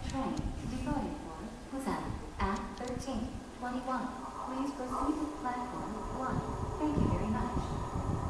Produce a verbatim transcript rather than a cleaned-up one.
Train departing for Busan at thirteen twenty-one. Please proceed to platform one. Thank you very much.